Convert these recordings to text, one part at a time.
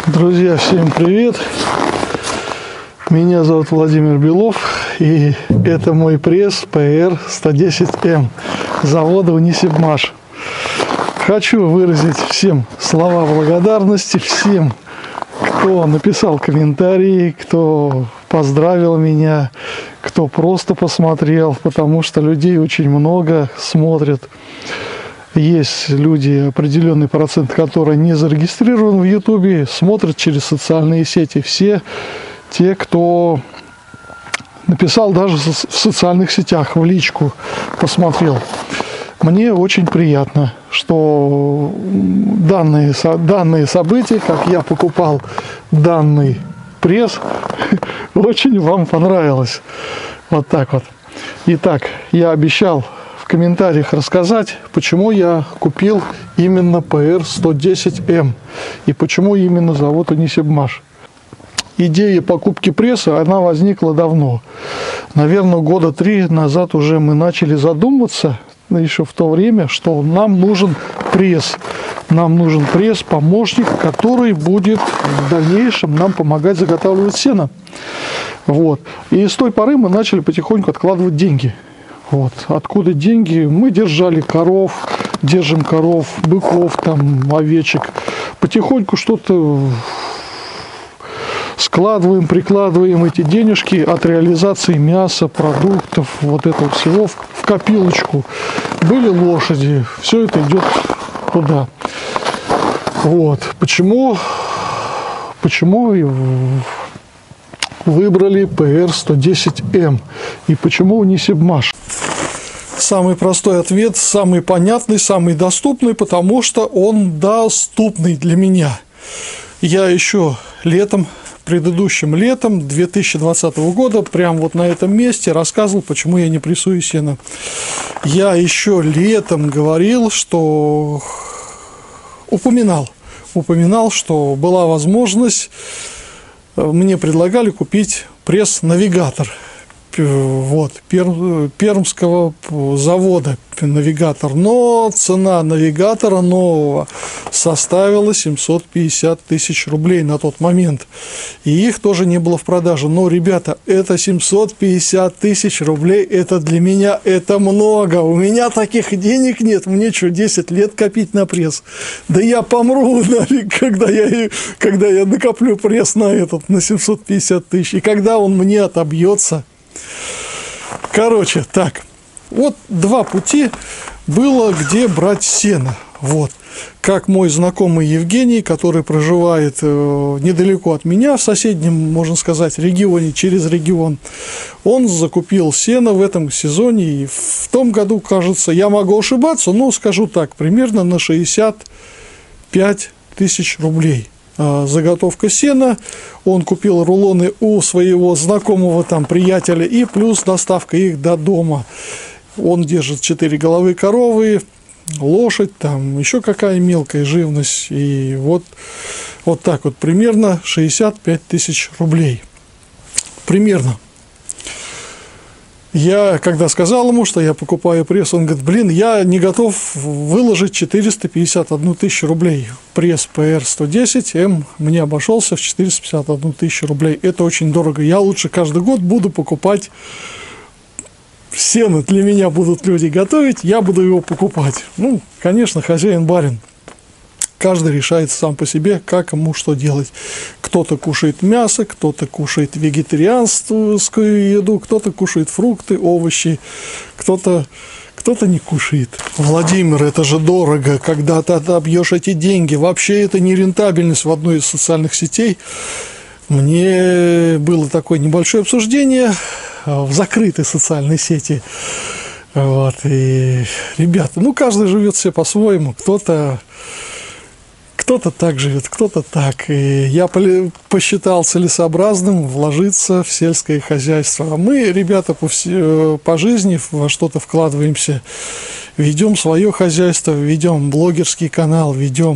Друзья, всем привет! Меня зовут Владимир Белов, и это мой пресс PR-110M завода Унисибмаш. Хочу выразить всем слова благодарности, всем, кто написал комментарии, кто поздравил меня, кто просто посмотрел, потому что людей очень много смотрят. Есть люди, определенный процент, который не зарегистрирован в Ютубе, смотрят через социальные сети. Все те, кто написал даже в социальных сетях, в личку, посмотрел. Мне очень приятно, что данные события, как я покупал данный пресс, очень вам понравилось. Вот так вот. Итак, я обещал в комментариях рассказать, почему я купил именно PR-110M и почему именно завод Унисибмаш. Идея покупки пресса, она возникла давно. Наверное, года 3 назад уже мы начали задумываться, еще в то время, что нам нужен пресс. Нам нужен пресс-помощник, который будет в дальнейшем нам помогать заготавливать сено. Вот. И с той поры мы начали потихоньку откладывать деньги. Вот. Откуда деньги? Мы держали коров, держим коров, быков, там, овечек. Потихоньку что-то складываем, прикладываем эти денежки от реализации мяса, продуктов, вот этого всего в копилочку. Были лошади, все это идет туда. Вот. Почему выбрали PR-110M и почему Унисибмаш? Самый простой ответ, самый понятный, самый доступный, потому что он доступный для меня. Я еще предыдущим летом 2020 года, прямо вот на этом месте рассказывал, почему я не прессую сено. Я еще летом говорил, что упоминал, что была возможность, мне предлагали купить пресс-навигатор. Вот, пермского завода навигатор, но цена навигатора нового составила 750 тысяч рублей на тот момент, и их тоже не было в продаже. Но, ребята, это 750 тысяч рублей, это для меня, это много, у меня таких денег нет, мне что, 10 лет копить на пресс? Да я помру, когда я накоплю пресс на 750 тысяч, и когда он мне отобьется. Короче, так, вот два пути было, где брать сено. Вот, как мой знакомый Евгений, который проживает недалеко от меня, в соседнем, можно сказать, регионе, через регион, он закупил сено в этом сезоне, и в том году, кажется, я могу ошибаться, но скажу так, примерно на 65 тысяч рублей. Заготовка сена, он купил рулоны у своего знакомого там приятеля и плюс доставка их до дома. Он держит 4 головы коровы, лошадь, там еще какая мелкая живность, и вот так вот примерно 65 тысяч рублей. Примерно. Я, когда сказал ему, что я покупаю пресс, он говорит, блин, я не готов выложить 451 тысячу рублей. Пресс PR-110M мне обошелся в 451 тысячу рублей. Это очень дорого. Я лучше каждый год буду покупать сено. Для меня будут люди готовить, я буду его покупать. Ну, конечно, хозяин-барин. Каждый решает сам по себе, как ему что делать. Кто-то кушает мясо, кто-то кушает вегетарианскую еду, кто-то кушает фрукты, овощи, кто-то не кушает. Владимир, это же дорого, когда ты отобьешь эти деньги. Вообще это не рентабельность в одной из социальных сетей. Мне было такое небольшое обсуждение в закрытой социальной сети. Вот, и, ребята, ну каждый живет все по-своему, кто-то так живет, кто-то так. И я посчитал целесообразным вложиться в сельское хозяйство. А мы, ребята, по жизни во что-то вкладываемся. Ведем свое хозяйство, ведем блогерский канал,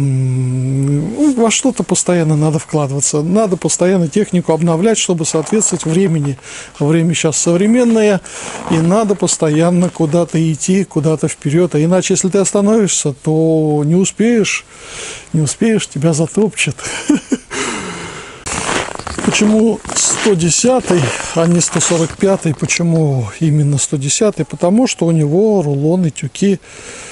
во что-то постоянно надо вкладываться. Надо постоянно технику обновлять, чтобы соответствовать времени. Время сейчас современное, и надо постоянно куда-то идти, куда-то вперед. А иначе, если ты остановишься, то не успеешь, тебя затопчет. Почему 110, а не 145? Почему именно 110? Потому что у него рулоны тюки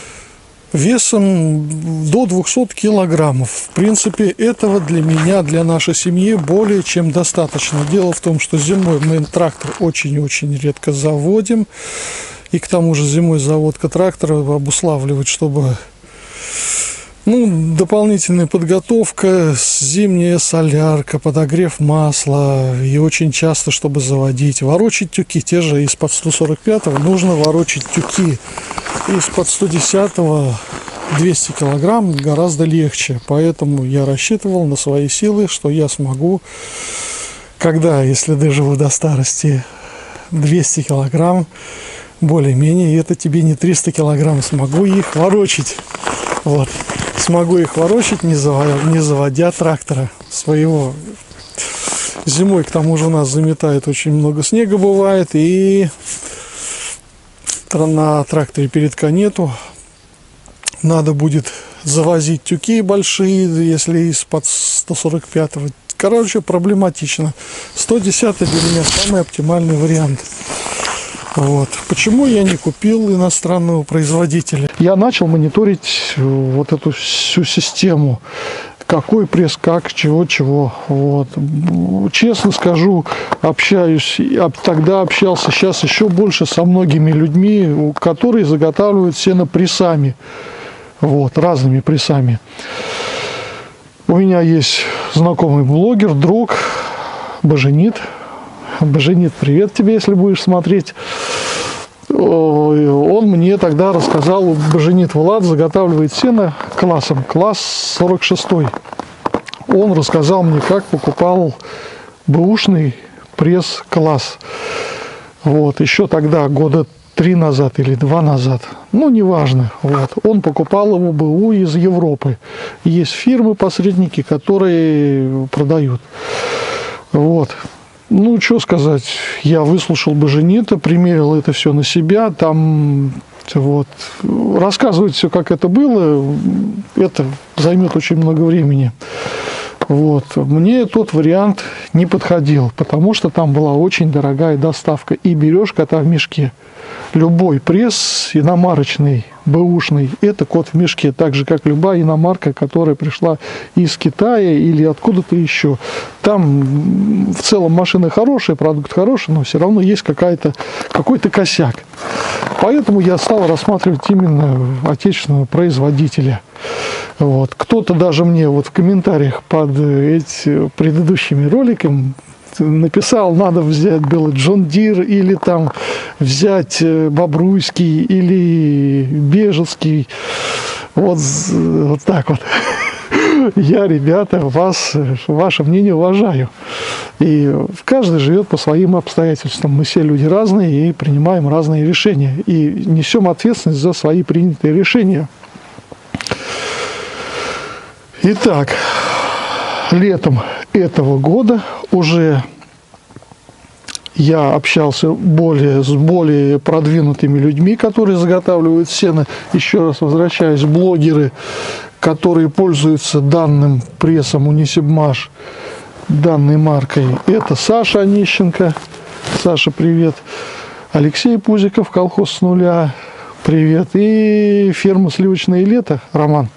весом до 200 килограммов. В принципе, этого для меня, для нашей семьи более чем достаточно. Дело в том, что зимой мы трактор очень-очень редко заводим. И к тому же зимой заводка трактора обуславливает, чтобы дополнительная подготовка, зимняя солярка, подогрев масла. И очень часто, чтобы заводить, ворочить тюки. Те же из-под 145 нужно ворочить тюки. Из-под 110 200 килограмм гораздо легче. Поэтому я рассчитывал на свои силы, что я смогу, если доживу до старости, 200 килограмм, более-менее, это тебе не 300 килограмм, смогу их ворочить. Вот. Смогу их ворочать, не заводя трактора своего. Зимой, к тому же, у нас заметает очень много снега бывает, и на тракторе передка нету. Надо будет завозить тюки большие, если из-под 145-го. Короче, проблематично. 110 для меня самый оптимальный вариант. Вот. Почему я не купил иностранного производителя? Я начал мониторить вот эту всю систему. Какой пресс, как, чего. Вот. Честно скажу, тогда общался, сейчас еще больше со многими людьми, которые заготавливают сено прессами. Вот, разными прессами. У меня есть знакомый блогер, друг, Боженит. Боженит, привет тебе, если будешь смотреть. Он мне тогда рассказал, Боженит Влад заготавливает сено классом, класс 46. Он рассказал мне, как покупал бэушный пресс-класс. Вот, еще тогда, года 3 назад или 2 назад, неважно. Вот. Он покупал его БУ из Европы. Есть фирмы-посредники, которые продают. Вот. Что сказать, я выслушал Боженита, примерил это все на себя, там рассказывать все, как это было, это займет очень много времени. Вот. Мне тот вариант не подходил, потому что там была очень дорогая доставка, и берешь кота в мешке. Любой пресс иномарочный, бэушный, это кот в мешке, так же, как любая иномарка, которая пришла из Китая или откуда-то еще. Там в целом машина хорошая, продукт хороший, но все равно есть какой-то косяк. Поэтому я стал рассматривать именно отечественного производителя. Вот. Кто-то даже мне в комментариях под предыдущими роликами написал, надо взять был Джон Дир, или там взять Бобруйский, или Бежецкий. Вот так вот. Я, ребята, ваше мнение уважаю. И каждый живет по своим обстоятельствам. Мы все люди разные и принимаем разные решения. И несем ответственность за свои принятые решения. Итак, летом этого года уже я общался с более продвинутыми людьми, которые заготавливают сено. Еще раз возвращаюсь, блогеры, которые пользуются данным прессом Унисибмаш, данной маркой. Это Саша Онищенко. Саша, привет. Алексей Пузиков, колхоз с нуля. Привет. И ферма «Сливочное лето», Роман.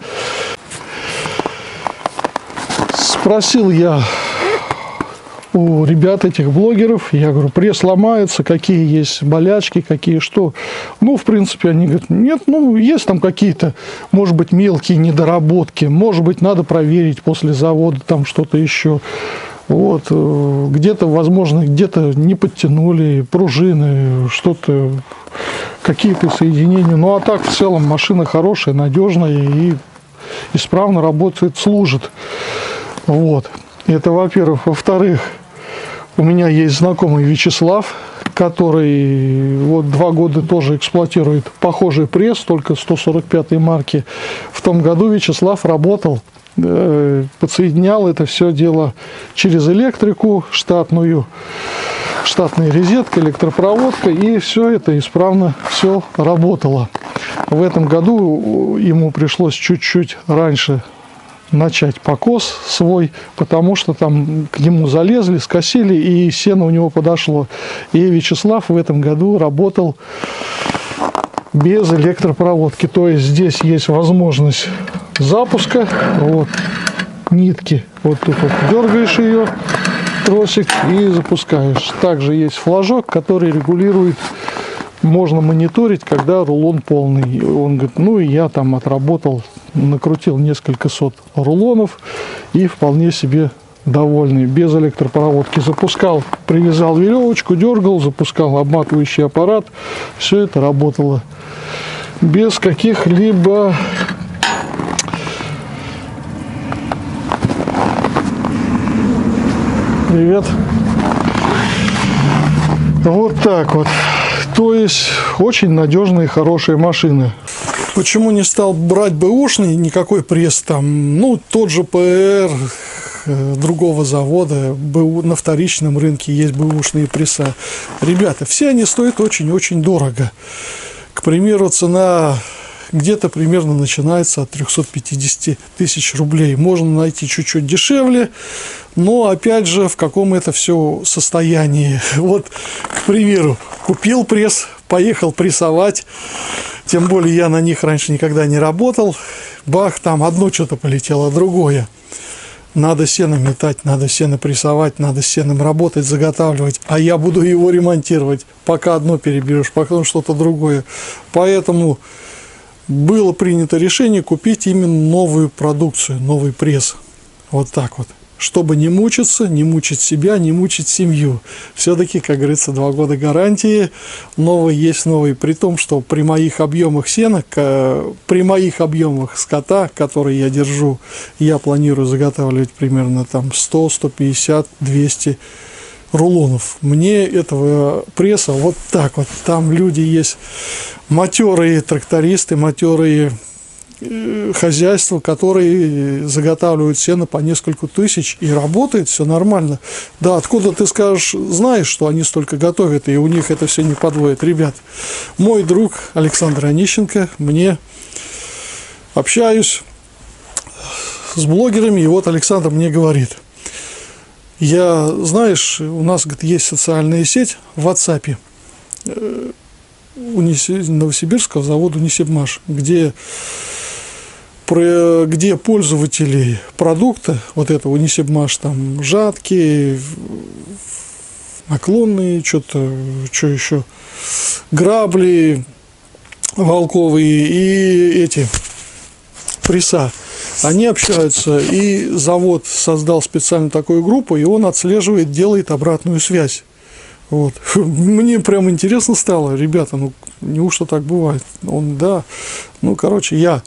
Спросил я у ребят этих блогеров, я говорю, пресс ломается, какие есть болячки, какие что. В принципе, они говорят, нет, есть там какие-то, может быть, мелкие недоработки, может быть, надо проверить после завода там что-то еще. Вот, где-то, возможно, где-то не подтянули пружины, что-то, какие-то соединения. А так, в целом, машина хорошая, надежная и исправно работает, служит. Вот. Это, во-первых. Во-вторых, у меня есть знакомый Вячеслав, который 2 года тоже эксплуатирует похожий пресс, только 145-й марки. В том году Вячеслав работал, подсоединял это все дело через электрику штатную, штатная розетка, электропроводка, и все это исправно все работало. В этом году ему пришлось чуть-чуть раньше начать покос свой, потому что там к нему залезли, скосили, и сено у него подошло. И Вячеслав в этом году работал без электропроводки. То есть здесь есть возможность запуска. Вот нитки. Вот тут вот дергаешь ее, тросик, и запускаешь. Также есть флажок, который регулирует. Можно мониторить, когда рулон полный. И он говорит, ну и я там отработал, накрутил несколько сот рулонов и вполне себе довольный. Без электропроводки запускал, привязал веревочку, дергал, запускал обматывающий аппарат. Все это работало без каких-либо привет. Вот так вот. То есть очень надежные, хорошие машины. Почему не стал брать бэушный, никакой пресс там, ну тот же ПР другого завода, на вторичном рынке есть бэушные пресса. Ребята, все они стоят очень-очень дорого. К примеру, цена где-то примерно начинается от 350 тысяч рублей. Можно найти чуть-чуть дешевле, но опять же, в каком это все состоянии. Вот, к примеру, купил пресс, поехал прессовать, тем более я на них раньше никогда не работал. Бах, там одно что-то полетело, другое. Надо сено метать, надо сено прессовать, надо с сеном работать, заготавливать, а я буду его ремонтировать, пока одно переберешь, потом что-то другое. Поэтому было принято решение купить именно новую продукцию, новый пресс. Вот так вот. Чтобы не мучиться, не мучить себя, не мучить семью. Все-таки, как говорится, 2 года гарантии. Новый есть новый. При том, что при моих объемах сена, при моих объемах скота, которые я держу, я планирую заготавливать примерно там 100, 150, 200 рулонов. Мне этого пресса вот так вот. Там люди есть матерые трактористы, матерые хозяйства, которые заготавливают сено по несколько тысяч, и работает все нормально. Да, откуда ты скажешь, знаешь, что они столько готовят, и у них это все не подводит. Ребят, мой друг Александр Онищенко, мне общаюсь с блогерами, и вот Александр мне говорит: я, знаешь, у нас, говорит, есть социальная сеть в WhatsApp Новосибирского завода Унисибмаш, где пользователи продукта, вот этого Унисибмаш, там жатки, наклонные, что еще, грабли волковые и эти пресса, они общаются, и завод создал специально такую группу, и он отслеживает, делает обратную связь. Вот. Мне прям интересно стало, ребята, ну неужто так бывает? Он, да, ну короче, я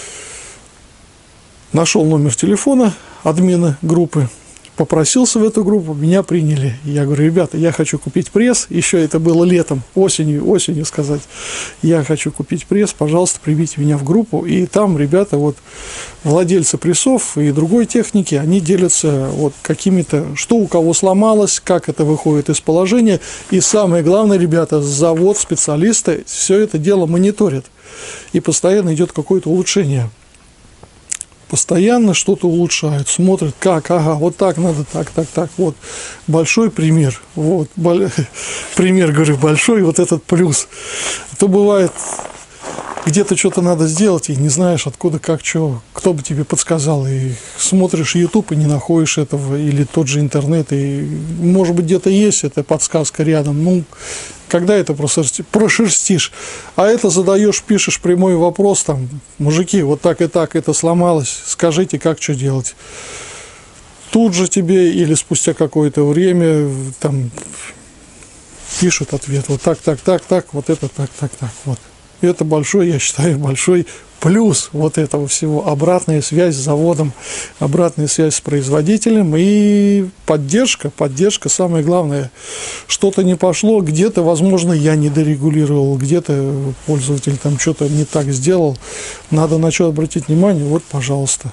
нашел номер телефона админа группы, попросился в эту группу, меня приняли. Я говорю: ребята, я хочу купить пресс, еще это было летом, осенью сказать, я хочу купить пресс, пожалуйста, примите меня в группу. И там ребята, вот владельцы прессов и другой техники, они делятся вот какими-то, что у кого сломалось, как это выходит из положения. И самое главное, ребята, завод, специалисты все это дело мониторят, и постоянно идет какое-то улучшение. Постоянно что-то улучшают, смотрят, как, ага, вот так надо, так. Вот большой пример, вот пример, говорю, большой, вот этот плюс. То бывает, где-то что-то надо сделать, и не знаешь, откуда, как, что, кто бы тебе подсказал, и смотришь YouTube и не находишь этого, или тот же интернет, и может быть где-то есть эта подсказка рядом, ну, когда это прошерстишь, а это задаешь, пишешь прямой вопрос, там, мужики, вот так и так, это сломалось, скажите, как, что делать. Тут же тебе или спустя какое-то время там пишут ответ, вот так, вот это так, вот. Это большой, я считаю, большой плюс вот этого всего. Обратная связь с заводом, обратная связь с производителем и поддержка, самое главное. Что-то не пошло, где-то, возможно, я не дорегулировал, где-то пользователь там что-то не так сделал. Надо на что обратить внимание, вот, пожалуйста.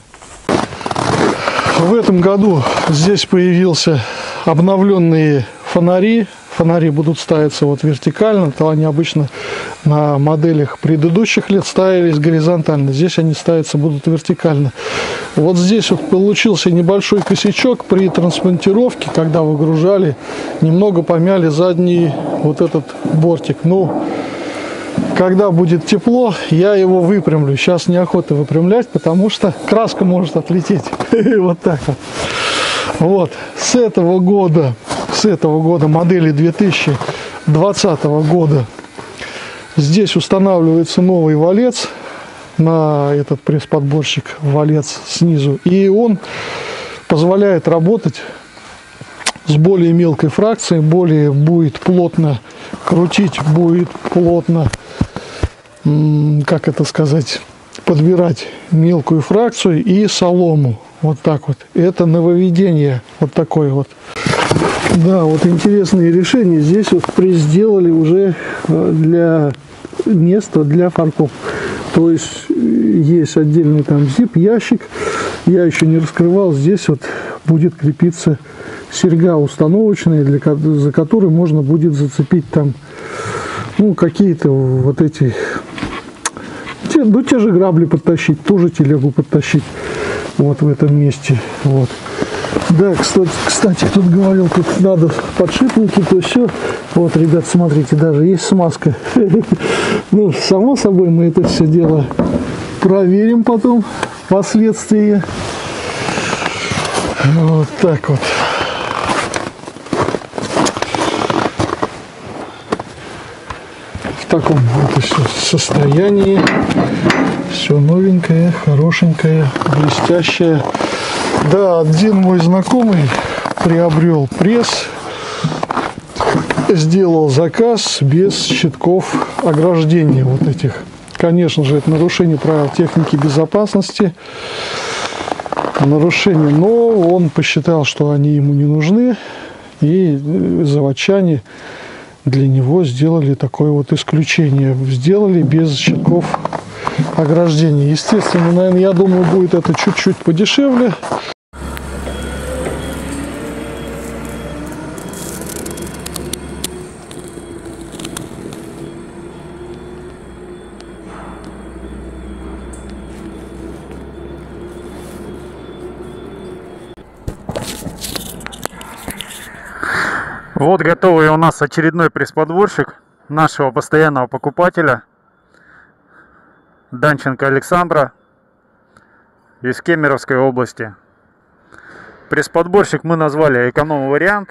В этом году здесь появился обновленные фонари фонари будут ставиться вот вертикально, то они обычно на моделях предыдущих лет ставились горизонтально. Здесь они ставятся будут вертикально. Вот здесь вот получился небольшой косячок при транспортировке, когда выгружали, немного помяли задний вот этот бортик. Ну, когда будет тепло, я его выпрямлю. Сейчас неохота выпрямлять, потому что краска может отлететь. Вот так вот. Вот. С этого года модели 2020 года здесь устанавливается новый валец на этот пресс-подборщик, валец снизу. И он позволяет работать с более мелкой фракцией, более будет плотно крутить, будет плотно, как это сказать, подбирать мелкую фракцию и солому. Вот так вот. Это нововведение. Вот такое вот. Да, вот интересные решения. Здесь вот сделали уже для места для форков. То есть есть отдельный там зип, ящик. Я еще не раскрывал. Здесь вот будет крепиться серьга установочная, за которой можно будет зацепить там, ну, какие-то вот эти, те же грабли подтащить, тоже телегу подтащить вот в этом месте. Вот. Да, кстати, кто-то говорил, тут надо подшипники, то все. Вот, ребят, смотрите, даже есть смазка. Ну, само собой, мы это все дело проверим потом, впоследствии. Вот так вот. В таком вот еще состоянии. Все новенькое, хорошенькое, блестящее. Да, один мой знакомый приобрел пресс, сделал заказ без щитков ограждения вот этих. Конечно же, это нарушение правил техники безопасности, нарушение, но он посчитал, что они ему не нужны, и заводчане для него сделали такое вот исключение, сделали без щитков ограждения. Естественно, наверное, я думаю, будет это чуть-чуть подешевле. Вот готовый у нас очередной пресс-подборщик нашего постоянного покупателя Данченко Александра из Кемеровской области. Пресс-подборщик мы назвали эконом-вариант.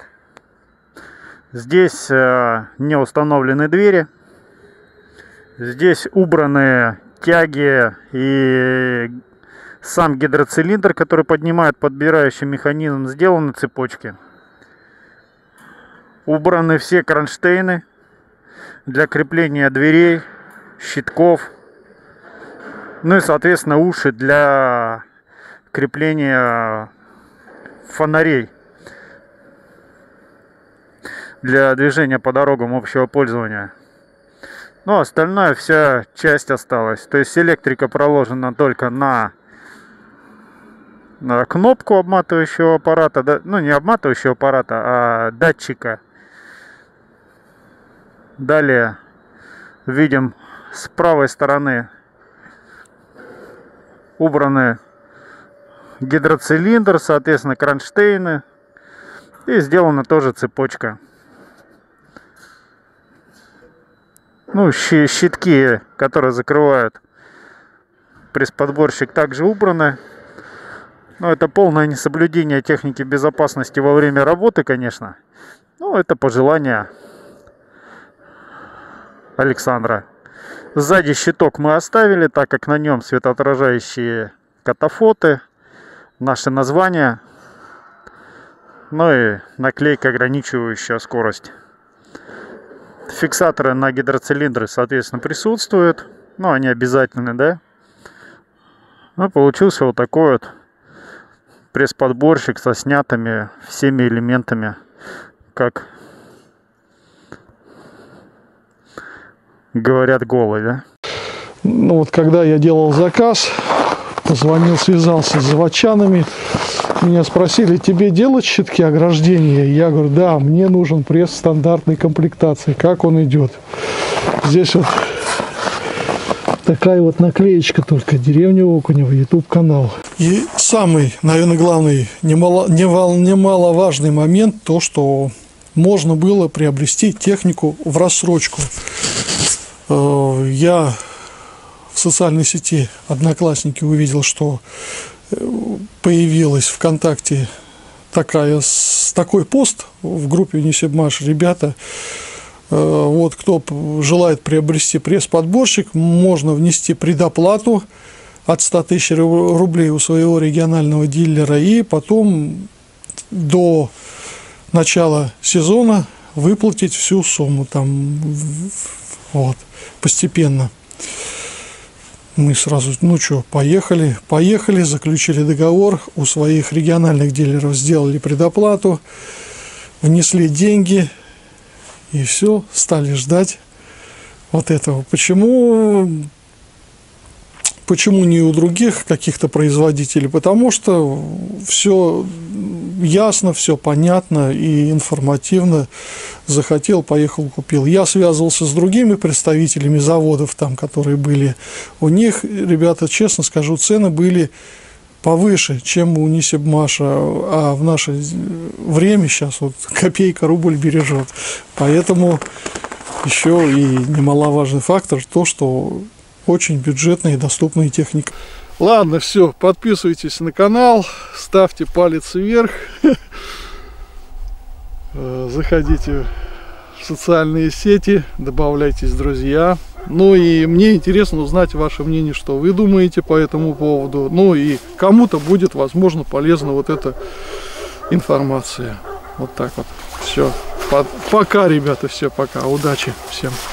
Здесь не установлены двери. Здесь убраны тяги и сам гидроцилиндр, который поднимает подбирающий механизм, сделаны цепочки. Убраны все кронштейны для крепления дверей, щитков. Ну и, соответственно, уши для крепления фонарей для движения по дорогам общего пользования. Ну, остальная вся часть осталась. То есть электрика проложена только на кнопку обматывающего аппарата, да, ну не обматывающего аппарата, а датчика. Далее видим с правой стороны убраны гидроцилиндр, соответственно кронштейны, и сделана тоже цепочка. Ну, щитки, которые закрывают пресс-подборщик, также убраны. Но это полное несоблюдение техники безопасности во время работы, конечно. Ну, это пожелание Александра. Сзади щиток мы оставили, так как на нем светоотражающие катафоты, наши названия, ну и наклейка, ограничивающая скорость. Фиксаторы на гидроцилиндры, соответственно, присутствуют, но они обязательны, да? Ну, получился вот такой вот пресс-подборщик со снятыми всеми элементами, как говорят, голый, да? Ну вот когда я делал заказ, позвонил, связался с заводчанами, Меня спросили, тебе делать щитки ограждения? Я говорю, да, мне нужен пресс стандартной комплектации. Как он идет? Здесь вот такая вот наклеечка только. Деревня Окунева, YouTube канал. И самый, наверное, главный, немаловажный момент, то, что можно было приобрести технику в рассрочку. Я в социальной сети Одноклассники увидел, что появилась ВКонтакте такой пост в группе Унисебмаш. Ребята, вот кто желает приобрести пресс-подборщик, можно внести предоплату от 100 тысяч рублей у своего регионального дилера и потом до начала сезона выплатить всю сумму там вот постепенно. Мы сразу, ну что, поехали, заключили договор, у своих региональных дилеров сделали предоплату, внесли деньги и все, стали ждать вот этого. Почему не у других каких-то производителей? Потому что все ясно, все понятно и информативно. Захотел, поехал, купил. Я связывался с другими представителями заводов, там, которые были. У них, ребята, честно скажу, цены были повыше, чем у Унисебмаша. А в наше время сейчас вот копейка рубль бережет. Поэтому еще и немаловажный фактор то, что очень бюджетная и доступная техника. Ладно, все, подписывайтесь на канал, ставьте палец вверх, заходите в социальные сети, добавляйтесь в друзья. Ну и мне интересно узнать ваше мнение, что вы думаете по этому поводу. Ну и кому-то будет, возможно, полезна вот эта информация. Вот так вот. Все. Пока, ребята, все, пока. Удачи всем.